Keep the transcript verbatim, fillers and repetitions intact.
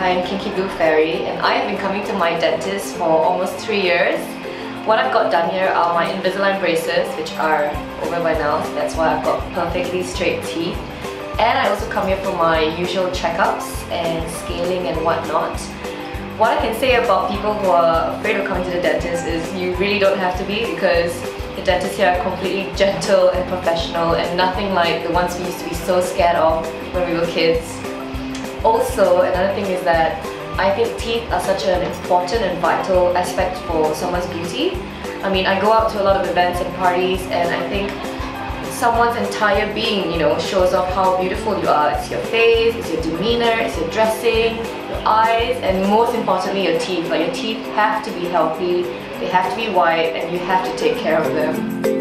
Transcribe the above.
I'm Kinky Blue Fairy and I have been coming to my dentist for almost three years. What I've got done here are my Invisalign braces, which are over by now, so that's why I've got perfectly straight teeth. And I also come here for my usual checkups and scaling and whatnot. What I can say about people who are afraid of coming to the dentist is you really don't have to be, because the dentists here are completely gentle and professional and nothing like the ones we used to be so scared of when we were kids. Also, another thing is that I think teeth are such an important and vital aspect for someone's beauty. I mean, I go out to a lot of events and parties and I think someone's entire being, you know, shows off how beautiful you are. It's your face, it's your demeanor, it's your dressing, your eyes, and most importantly your teeth. Like, your teeth have to be healthy, they have to be white, and you have to take care of them.